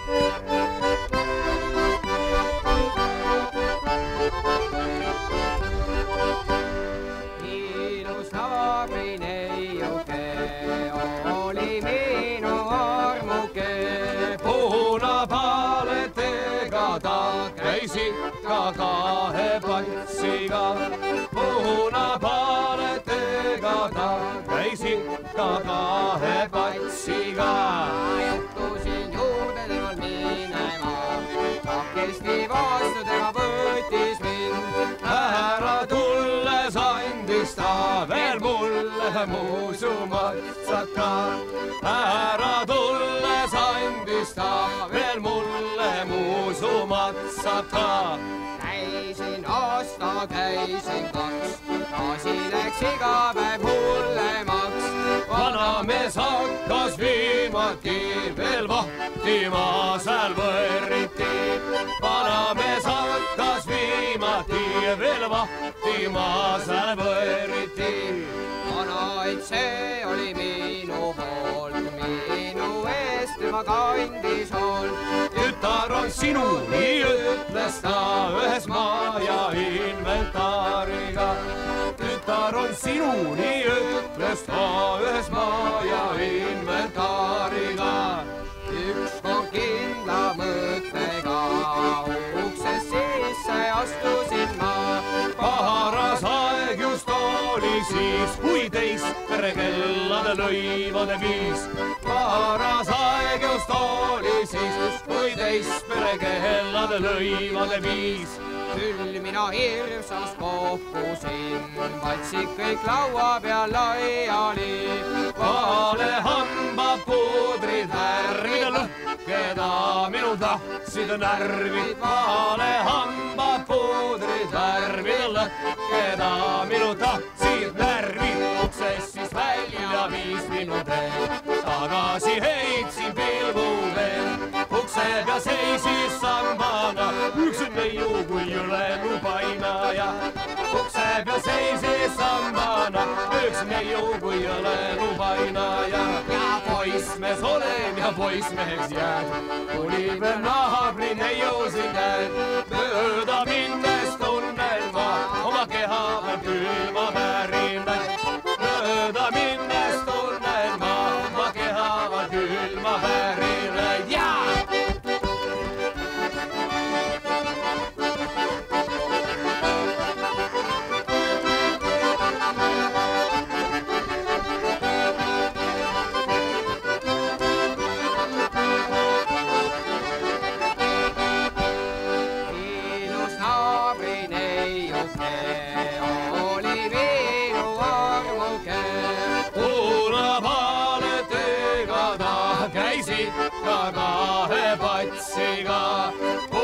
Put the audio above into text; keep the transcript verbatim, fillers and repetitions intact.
Ilus naabri neiuke oli minu armuke. Puunapaletega ta käis ikka kahe patsiga. Puunapaletega ta käis ikka kahe patsiga. Juttusin juurde temal minema, takesti vastu tema võttis mind. Ära tulles andis ta veel mulle muusumatsaka. Ära tulles andis ta veel mulle muusumatsaka. Käisin osta, käisin kaks, asi läks iga päev hullemaks. Vanamees hakkas viimati veel vahtima seal võrriti. Vanamees hakkas viimati veel vahtima seal võrriti. Vanaid, see oli minu poolt, minu eest tema kandis hoolt. Tütar on sinu, nii ütles ta ühes maja inventaariga. Tütar on sinu, nii ütles ta ühes maja inventaariga. Ükskord kindla mõttega uksest sisse astusin ma. Paras aeg just oli siis, kui teist perekellade lõivade viis. Paras aeg just oli siis, kui teist perekellade lõivade viis. Küll mina hirmsast kohkusin, patsid kõik laua peal laiali. Vale hambapuudrid värvida lõhkeda minu tahtsid närvid. Vale hambapuudrid värvida lõhkeda minu tahtsid närvid. Uksest siis välja viis minu tee, tagasi heitsin pilgu veel. Ukse peal seisis sambana üks neiu kui ülenu painaja. Ukse peal seisis sambana üks neiu kui ülenu painaja. Ja poissmees olen ja poissmeheks jääd, tuli veel naabri neiusid näed. Mööda minnes tunnen ma oma keha peal külma värinat. Mööda minnes tunnen ma oma keha peal külma värinat. Jaa! Oli minu armuke. Puunapaletega ta käis ikka kahe patsiga.